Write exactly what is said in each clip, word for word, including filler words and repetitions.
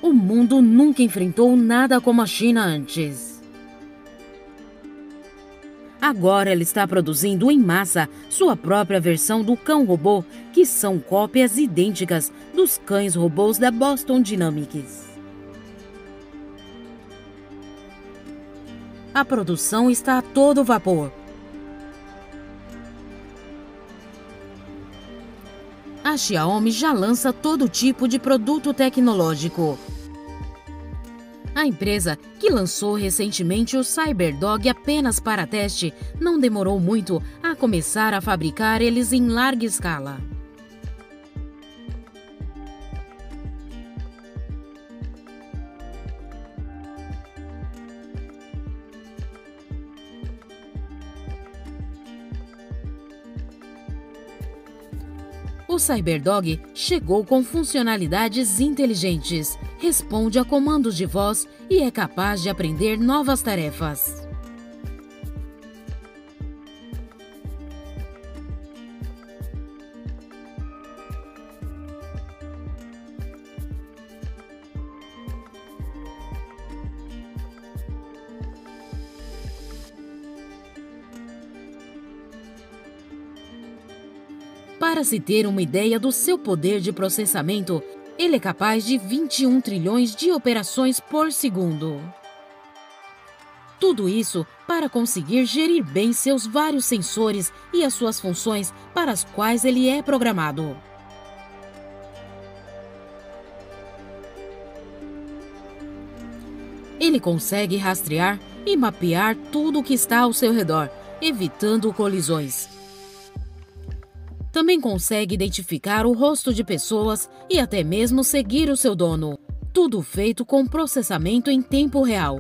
O mundo nunca enfrentou nada como a China antes. Agora ela está produzindo em massa sua própria versão do cão-robô, que são cópias idênticas dos cães-robôs da Boston Dynamics. A produção está a todo vapor. A Xiaomi já lança todo tipo de produto tecnológico. A empresa, que lançou recentemente o CyberDog apenas para teste, não demorou muito a começar a fabricar eles em larga escala. O CyberDog chegou com funcionalidades inteligentes, responde a comandos de voz e é capaz de aprender novas tarefas. Para se ter uma ideia do seu poder de processamento, ele é capaz de vinte e um trilhões de operações por segundo. Tudo isso para conseguir gerir bem seus vários sensores e as suas funções para as quais ele é programado. Ele consegue rastrear e mapear tudo o que está ao seu redor, evitando colisões. Também consegue identificar o rosto de pessoas e até mesmo seguir o seu dono. Tudo feito com processamento em tempo real.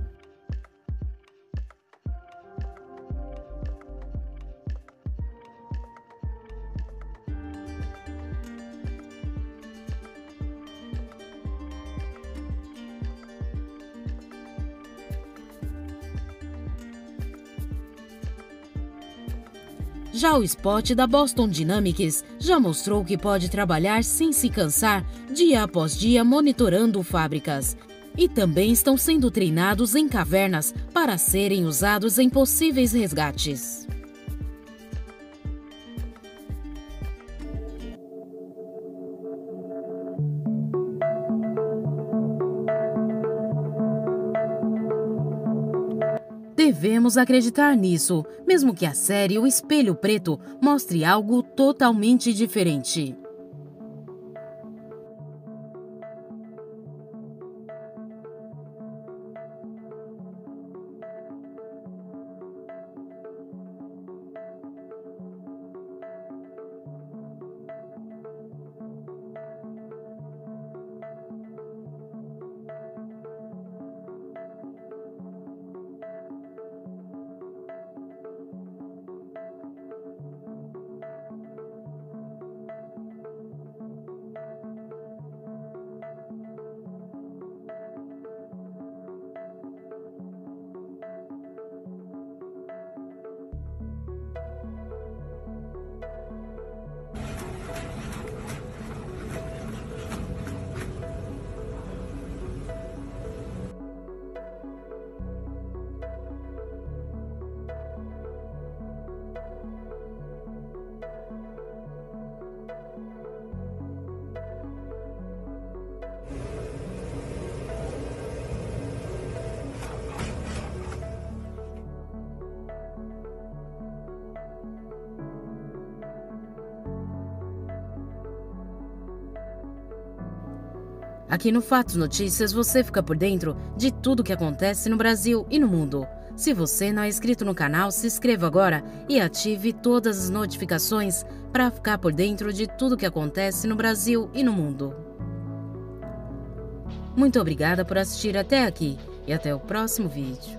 Já o Spot da Boston Dynamics já mostrou que pode trabalhar sem se cansar dia após dia monitorando fábricas. E também estão sendo treinados em cavernas para serem usados em possíveis resgates. Devemos acreditar nisso, mesmo que a série O Espelho Preto mostre algo totalmente diferente. Aqui no Fatos Notícias você fica por dentro de tudo que acontece no Brasil e no mundo. Se você não é inscrito no canal, se inscreva agora e ative todas as notificações para ficar por dentro de tudo que acontece no Brasil e no mundo. Muito obrigada por assistir até aqui e até o próximo vídeo.